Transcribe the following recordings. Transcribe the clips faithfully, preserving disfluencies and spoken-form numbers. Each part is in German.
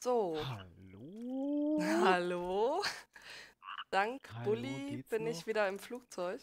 So, Hallo? hallo. Dank Hallo, Bulli geht's bin ich noch? wieder im Flugzeug.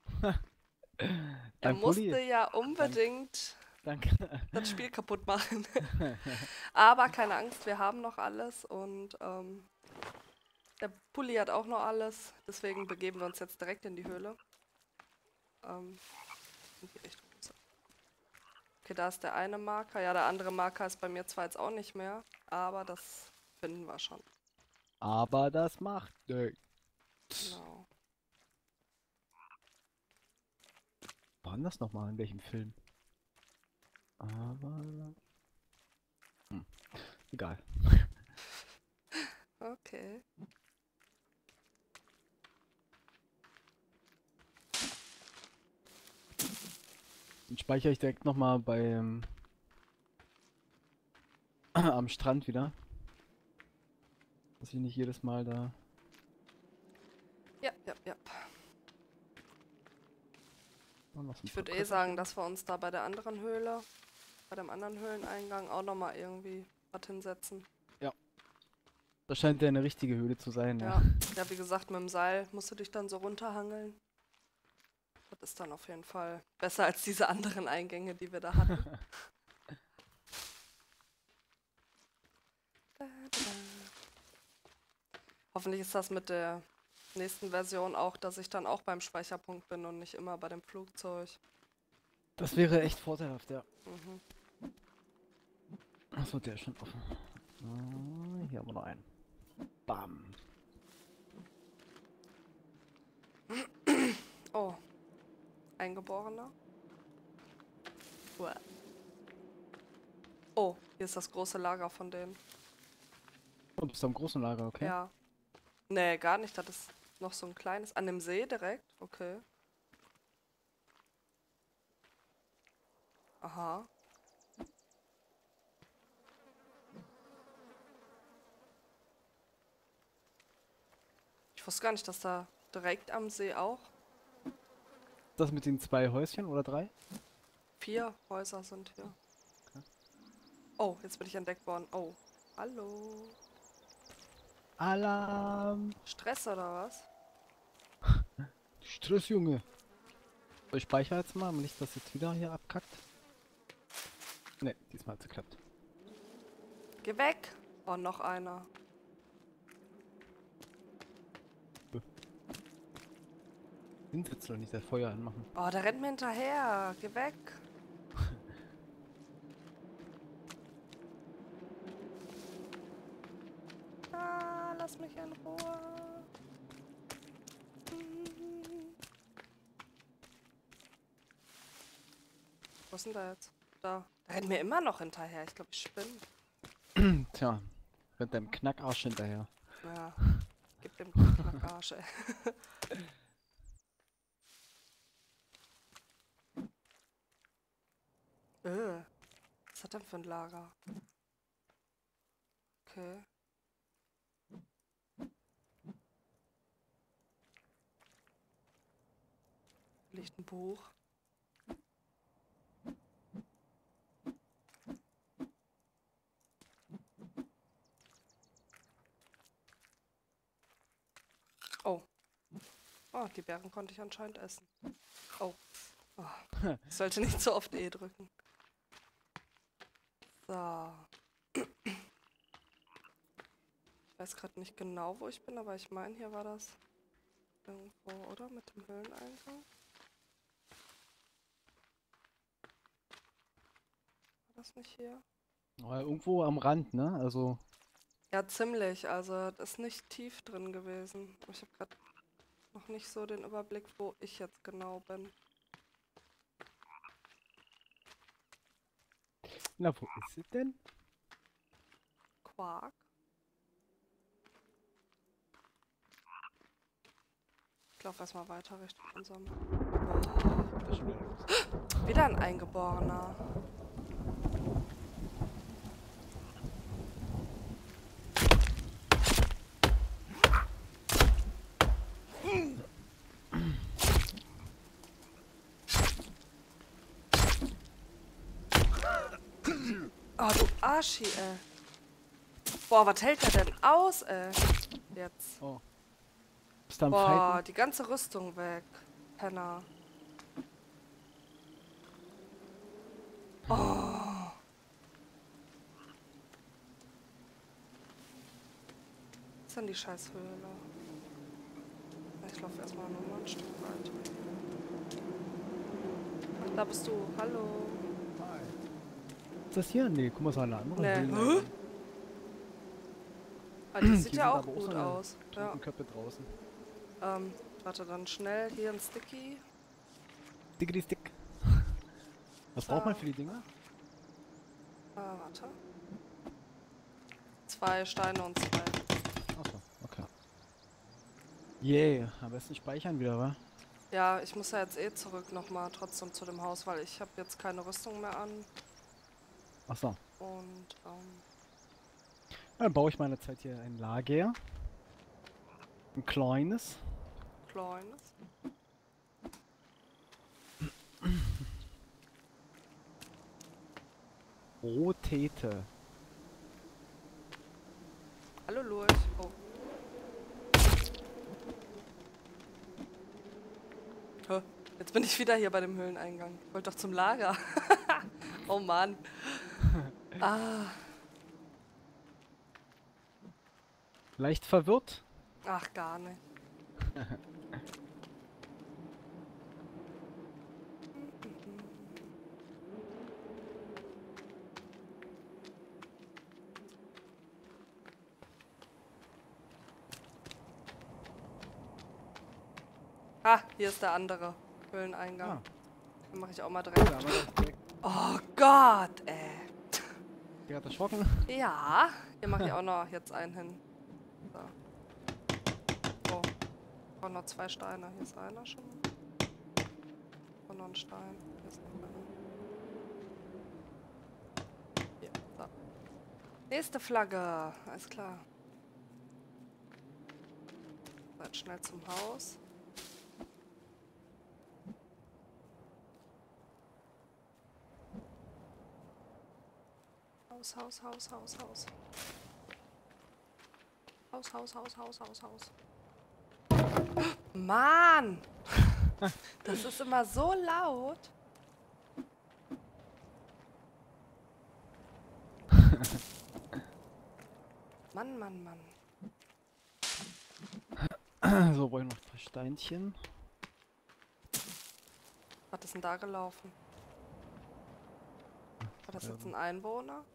Er Dank musste Bulli. ja Dank, unbedingt danke. das Spiel kaputt machen. Aber keine Angst, wir haben noch alles und ähm, der Bulli hat auch noch alles. Deswegen begeben wir uns jetzt direkt in die Höhle. Ähm, in die Richtung. Okay, da ist der eine Marker. Ja, der andere Marker ist bei mir zwar jetzt auch nicht mehr, aber das finden wir schon. Aber das macht nichts. Genau. War denn das nochmal? In welchem Film? Aber. Hm, egal. Okay. Dann speichere ich direkt nochmal beim. Am Strand wieder. Dass ich nicht jedes Mal da. Ja, ja, ja. Oh, noch so ein Ich paar würde eh sagen, Köfferchen. dass wir uns da bei der anderen Höhle, bei dem anderen Höhleneingang auch nochmal irgendwie was hinsetzen. Ja. Das scheint ja eine richtige Höhle zu sein, ja. Ja, ja, wie gesagt, mit dem Seil musst du dich dann so runterhangeln. Das ist dann auf jeden Fall besser als diese anderen Eingänge, die wir da hatten. Da, da, da. Hoffentlich ist das mit der nächsten Version auch, dass ich dann auch beim Speicherpunkt bin und nicht immer bei dem Flugzeug. Das wäre echt vorteilhaft, ja. Mhm. Achso, der ist schon offen. Ah, hier haben wir noch einen. Bam. Oh, Eingeborener. Uah. Oh, hier ist das große Lager von denen. Oh, du bist am großen Lager, okay? Ja. Nee, gar nicht. Das ist noch so ein kleines. An dem See direkt? Okay. Aha. Ich wusste gar nicht, dass da direkt am See auch Das mit den zwei Häuschen oder drei? vier Häuser sind hier. Okay. Oh, jetzt bin ich entdeckt worden. Oh. Hallo. Alarm! Stress oder was? Stress, Junge! So, ich speichere jetzt mal, nicht, dass jetzt wieder hier abkackt. Ne, diesmal hat's geklappt. Geh weg! Oh, noch einer. Hinsetzen und nicht das Feuer anmachen. Oh, der rennt mir hinterher. Geh weg. Ah, lass mich in Ruhe. Hm. Wo ist denn der jetzt? Da. Der rennt mir immer noch hinterher. Ich glaube, ich spinne. Tja, rennt deinem Knackarsch hinterher. Ja, gib dem Knackarsch, ey. Äh, was hat denn für ein Lager? Okay. Liegt ein Buch. Oh. Oh, die Beeren konnte ich anscheinend essen. Oh. Oh. Ich sollte nicht so oft E drücken. So. Ich weiß gerade nicht genau, wo ich bin, aber ich meine, hier war das irgendwo, oder? Mit dem Höhleneingang? War das nicht hier? Aber irgendwo am Rand, ne? Also, Ja, ziemlich. Also, das ist nicht tief drin gewesen. Ich habe gerade noch nicht so den Überblick, wo ich jetzt genau bin. na, wo ist es denn? Quark? Ich laufe erstmal weiter Richtung unserem. Das ist schon wieder los. Wieder ein Eingeborener. Oh, du Arschi, ey. Boah, was hält der denn aus, ey? Jetzt. Oh. Bist du am Boah, Fighten? die ganze Rüstung weg. Penner. Oh. Was ist denn die Scheißhöhle? Ich laufe erstmal nur mal ein Stück weiter. Ach, da bist du. Hallo. Hi. Ist das hier? Nee, guck mal, so eine andere Nee. Höhle. Hä? Ah, die sieht Die ja sind auch aber auch gut so eine aus. Ja. Köppe draußen. Ähm, warte, dann schnell hier ein Sticky. Diggity Stick. Was So. braucht man für die Dinger? Ah, warte. Zwei Steine und zwei. Achso, okay. Yeah, am besten speichern wieder, wa? Ja, ich muss ja jetzt eh zurück nochmal trotzdem zu dem Haus, weil ich habe jetzt keine Rüstung mehr an. Achso. Und, ähm, Dann baue ich meine Zeit hier ein Lager. Ein kleines. kleines. Rotete. Hallo Lurch. Oh. Hä? Jetzt bin ich wieder hier bei dem Höhleneingang. Ich wollte doch zum Lager. Oh Mann. Ah. Leicht verwirrt. Ach, gar nicht. Ah, hier ist der andere Höhleneingang. Ah. Den mache ich auch mal Oh, direkt. da haben wir das direkt. Oh Gott, ey. Der hat erschrocken. Ja, hier mache ich auch noch jetzt einen hin. So. Oh, ich brauche noch zwei Steine. Hier ist einer schon. Ich brauche noch einen Stein. Hier ist noch einer. Hier, so. Nächste Flagge. Alles klar. Seid schnell zum Haus. Haus, Haus, Haus, Haus, Haus. Haus, Haus, Haus, Haus, Haus, Haus. Mann! Das ist immer so laut. Mann, Mann, Mann. So, brauche ich noch ein paar Steinchen. Was ist denn da gelaufen? War das jetzt ein Einwohner?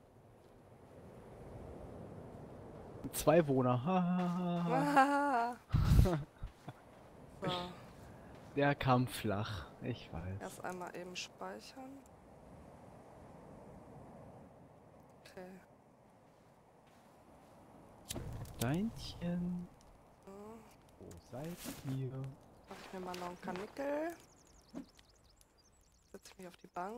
Zwei Wohner. Ha, ha, ha, ha. So, Der kam flach. Ich weiß. erst einmal eben speichern. Okay. Steinchen. So, Wo seid ihr? mach ich mir mal noch einen Karnickel. Setze mich auf die Bank.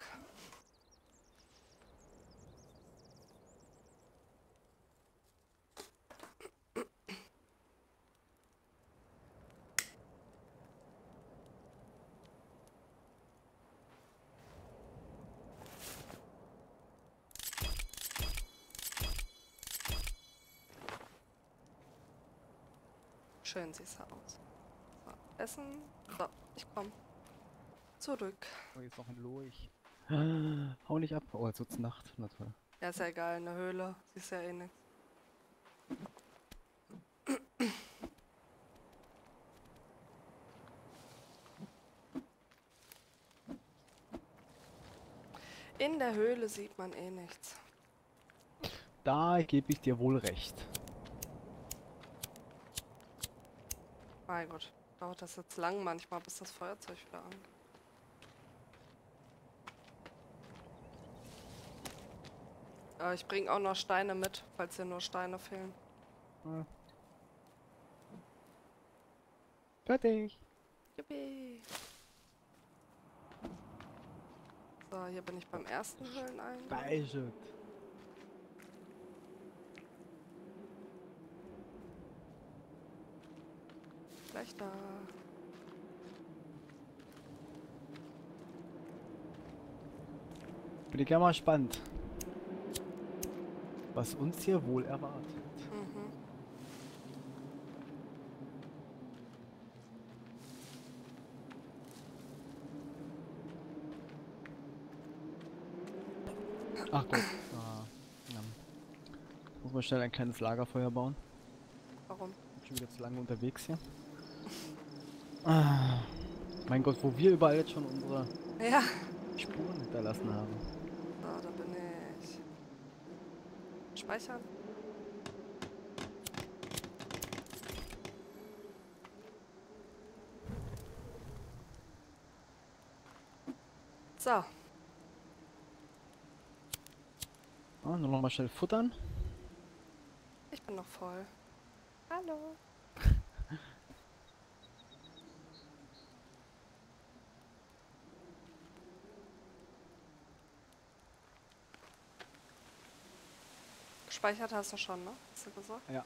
Schön siehst du aus. So, essen. So, ich komm. Zurück. Oh, jetzt noch ein Lurch. Hau nicht ab. Oh, jetzt wird's Nacht. Na toll. Ja, ist ja egal, eine Höhle. Siehst ja eh nicht. In der Höhle sieht man eh nichts. Da gebe ich dir wohl recht. Mein Gott, dauert das jetzt lang manchmal, bis das Feuerzeug wieder an. Äh, ich bringe auch noch Steine mit, falls hier nur Steine fehlen. Ja. Fertig. Yippie. So, hier bin ich beim ersten Höhleneingang. Speichert. Gleich da. Bin ich ja mal gespannt. Was uns hier wohl erwartet. Mhm. Ach Gott. Ah, ja. Muss man schnell ein kleines Lagerfeuer bauen. Warum? Bin schon wieder zu lange unterwegs hier. Ah, mein Gott, wo wir überall jetzt schon unsere Ja. Spuren hinterlassen haben. So, da bin ich. Speichern. So. Ah, nur noch mal schnell futtern. Ich bin noch voll. Hallo. Gespeichert hast du schon, ne? Hast du gesagt? Ja.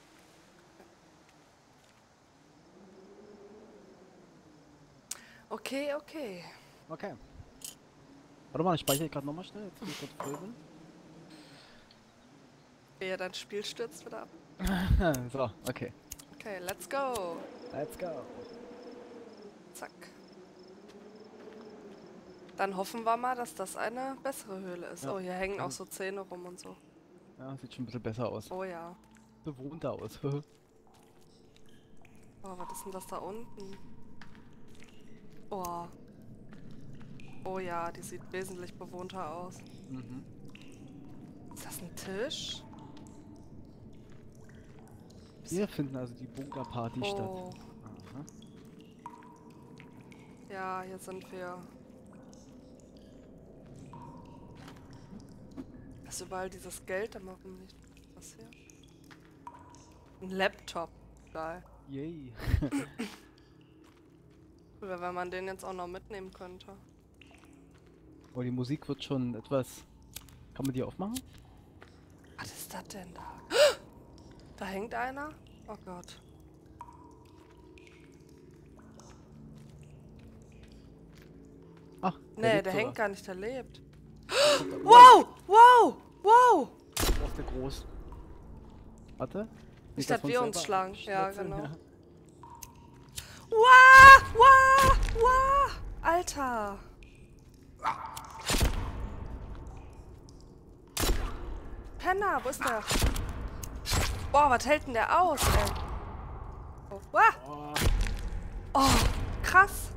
Okay, okay. Okay. Warte mal, ich speichere gerade nochmal schnell, jetzt ich kurz voll bin. Ehe dein Spiel stürzt wieder ab. So, okay. Okay, let's go. Let's go. Zack. Dann hoffen wir mal, dass das eine bessere Höhle ist. Ja. Oh, hier hängen auch Also- so Zähne rum und so. Ja, sieht schon ein bisschen besser aus. Oh ja. Bewohnter aus. Oh, was ist denn das da unten? Oh. Oh ja, die sieht wesentlich bewohnter aus. Mhm. Ist das ein Tisch? Hier finden also die Bunkerparty Oh. statt. Aha. Ja, hier sind wir. Ist überall dieses Geld, aber warum nicht? Was hier? Ein Laptop. Geil. Yay. Cool wäre, wenn man den jetzt auch noch mitnehmen könnte. Oh, die Musik wird schon etwas... Kann man die aufmachen? Was ist das denn da? Da hängt einer? Oh Gott. Ach, Nee, lebt der sogar. hängt gar nicht, der lebt. Wow! Wow! Wow! Wow! Oh, ist der groß. Warte. Nicht, dass dass wir uns selber schlagen. Ja, schnetzeln, genau. ja. Wow! Wow! Wow! Alter! Penner, wo ist der? Boah, was hält denn der aus, ey? Oh, wow. Oh, Oh, krass.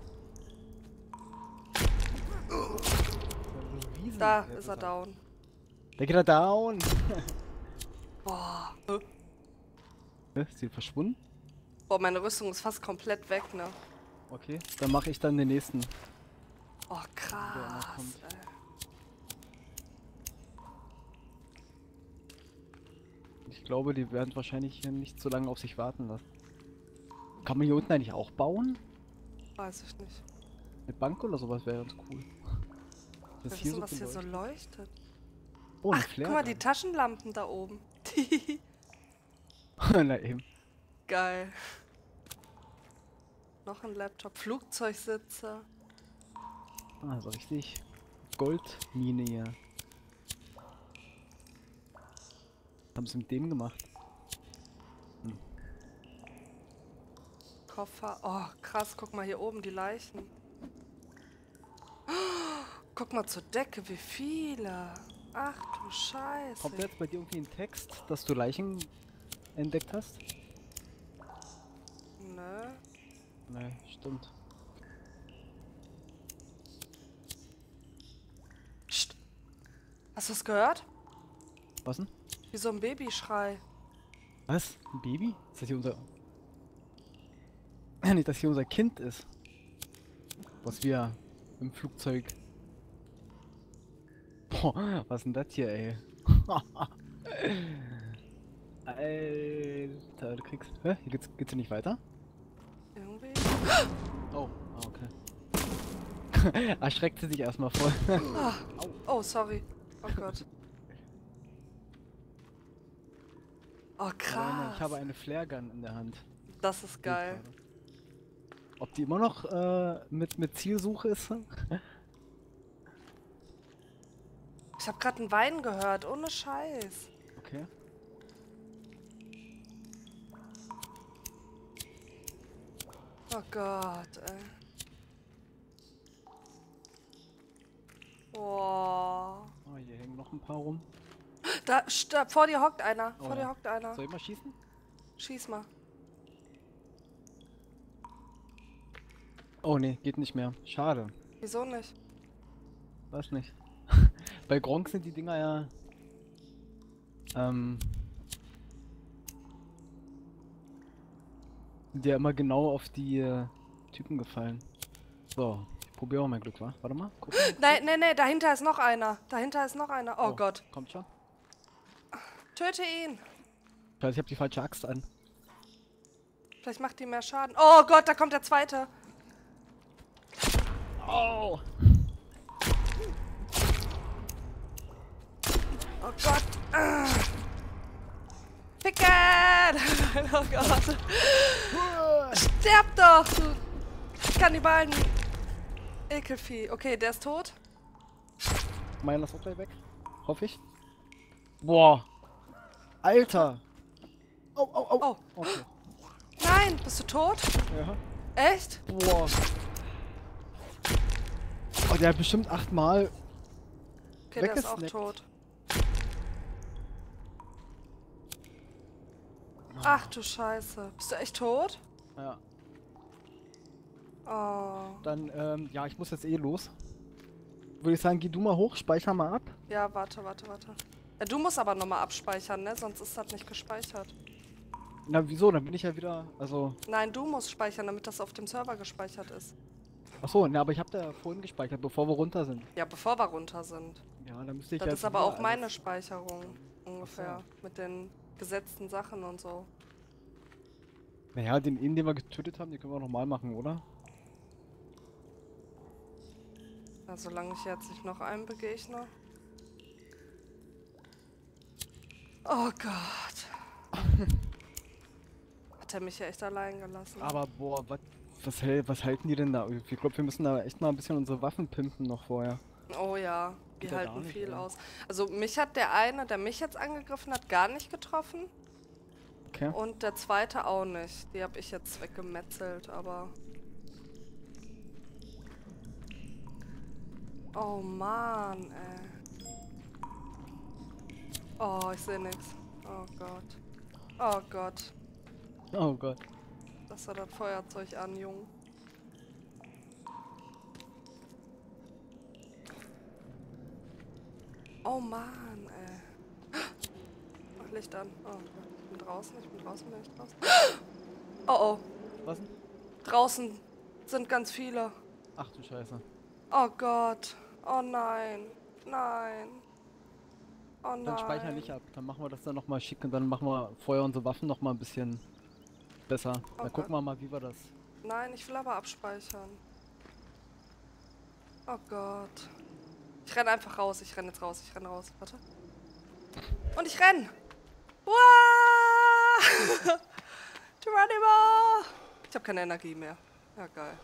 so ein Riesen- Da Jetzt ist er down. Der geht da down. Boah. Hä, ist die verschwunden? Boah, meine Rüstung ist fast komplett weg, ne? Okay, dann mache ich dann den nächsten. Oh, krass, kommt. ey. Ich glaube, die werden wahrscheinlich hier nicht so lange auf sich warten lassen. Kann man hier unten eigentlich auch bauen? Weiß ich nicht. Eine Bank oder sowas wäre ganz cool. Das Wir hier wissen, so was hier so beleuchtet. leuchtet. Oh, ein Ach, guck mal, die Flair. Taschenlampen da oben. Na eben. Geil. Noch ein Laptop. Flugzeugsitze. Ah, so richtig Goldmine hier. Haben sie mit dem gemacht? Hm. Koffer. Oh, krass. Guck mal hier oben, die Leichen. Guck mal zur Decke, wie viele. Ach du Scheiße. Kommt jetzt bei dir irgendwie ein Text, dass du Leichen entdeckt hast? Nö. Nee, stimmt. Psst. Hast du es gehört? Was denn? Wie so ein Babyschrei. Was? Ein Baby? Ist das hier unser... Nicht, dass hier unser Kind ist. Was wir im Flugzeug... Boah, was ist denn das hier, ey? Alter, du kriegst... Hä? Hier geht's, geht's hier nicht weiter? Irgendwie. Oh, ah, okay. Erschreckt sie sich erstmal voll. Ah. Oh, sorry. Oh Gott. Oh, Ich habe eine, krass. ich habe eine Flare-Gun in der Hand. Das ist geil. Ob die immer noch äh, mit, mit Zielsuche ist? Ich habe gerade einen Wein gehört, ohne Scheiß. Okay. Oh Gott, ey. Boah. Oh, hier hängen noch ein paar rum. Da, da vor dir hockt einer. Oh, Vor ja. dir hockt einer. Soll ich mal schießen? Schieß mal. Oh nee, geht nicht mehr. Schade. Wieso nicht? Weiß nicht. Bei Gronk sind die Dinger ja... Ähm... sind ja immer genau auf die äh, Typen gefallen. So, ich probiere auch mein Glück, wa? Warte mal, guck mal. Nein, nein, nein, dahinter ist noch einer. Dahinter ist noch einer. Oh, Gott. Kommt schon. Töte ihn. Scheiße, ich hab die falsche Axt an. Vielleicht macht die mehr Schaden. Oh Gott, da kommt der zweite. Oh! Oh Gott. Ah. Ficken! Oh Gott. Sterb doch, du Kannibalen. Ekelvieh. Okay, der ist tot. Meiner ist auch gleich weg. Hoffe ich. Boah! Alter! Oh, oh, oh! Oh. Okay. Nein, bist du tot? Ja. Echt? Boah! Oh, der hat bestimmt achtmal. Okay, der ist auch Weggesnackt. tot. Ach du Scheiße. Bist du echt tot? Ja. Oh. Dann, ähm, ja, ich muss jetzt eh los. Würde ich sagen, geh du mal hoch, speicher mal ab. Ja, warte, warte, warte. Ja, du musst aber nochmal abspeichern, ne? Sonst ist das nicht gespeichert. Na, wieso? Dann bin ich ja wieder, also... Nein, du musst speichern, damit das auf dem Server gespeichert ist. Achso, na, aber ich habe da vorhin gespeichert, bevor wir runter sind. Ja, bevor wir runter sind. Ja, dann müsste ich Das jetzt ist aber wieder auch meine alles- Speicherung, ungefähr. Mit den gesetzten Sachen und so. Naja, den einen, den wir getötet haben, den können wir nochmal machen, oder? Ja, solange ich jetzt nicht noch einen begegne. Oh Gott. Hat er mich ja echt allein gelassen. Aber boah, wat, was, hält, was halten die denn da? Ich glaube, wir müssen da echt mal ein bisschen unsere Waffen pimpen noch vorher. Oh ja, die Geht ja gar halten nicht, viel ey. aus. Also mich hat der eine, der mich jetzt angegriffen hat, gar nicht getroffen. Okay. Und der zweite auch nicht. Die habe ich jetzt weggemetzelt, aber... Oh Mann, ey. Oh, ich sehe nichts. Oh Gott. Oh Gott. Oh Gott. Lass doch das Feuerzeug an, Junge. Oh Mann, ey. Mach Licht an. Oh Gott. Ich bin draußen, ich bin draußen, bin ich draußen. Oh oh. Was denn? Draußen sind ganz viele. Ach du Scheiße. Oh Gott. Oh nein. Nein. Oh nein. Dann speicher nicht ab. Dann machen wir das dann nochmal schick und dann machen wir vorher unsere Waffen nochmal ein bisschen besser. Dann Okay. gucken wir mal, wie wir das... Nein, ich will aber abspeichern. Oh Gott. Ich renn einfach raus. Ich renn jetzt raus. Ich renn raus. Warte. Und ich renn! Uah! Geronimo! Ich habe keine Energie mehr. Ja, geil.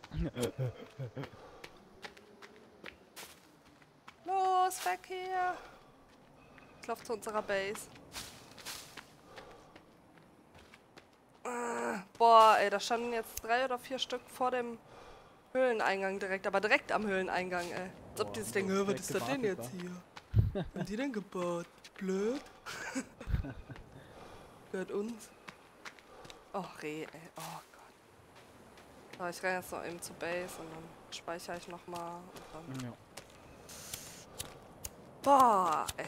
Los, weg hier! Ich lauf zu unserer Base. Ah, boah, ey, da standen jetzt drei oder vier Stück vor dem Höhleneingang direkt, aber direkt am Höhleneingang, ey. Als ob Boah, die sich denken, direkt "Hä, was ist das denn gewartet, jetzt hier? Haben die denn gebaut? Blöd? Gehört uns? Oh, Reh, ey. Oh Gott. So, ich renne jetzt noch eben zur Base und dann speichere ich nochmal. Ja. Boah, ey.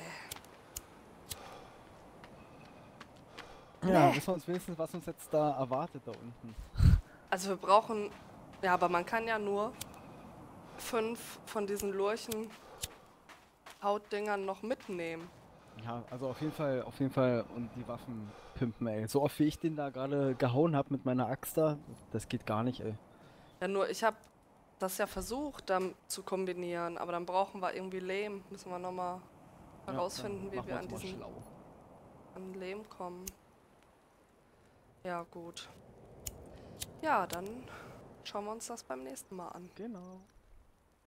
Ja, Nee. wissen wir uns wenigstens, was uns jetzt da erwartet da unten. Also wir brauchen... Ja, aber man kann ja nur fünf von diesen Lurchen Hautdingern noch mitnehmen. Ja, also auf jeden Fall, auf jeden Fall und die Waffen pimpen, ey. So oft wie ich den da gerade gehauen habe mit meiner Axt da, das geht gar nicht, ey. Ja, nur ich habe das ja versucht, dann zu kombinieren, aber dann brauchen wir irgendwie Lehm. Müssen wir nochmal herausfinden, Ja, wie machen wir an uns mal diesen schlau. an Lehm kommen. Ja, gut. Ja, dann schauen wir uns das beim nächsten Mal an. Genau.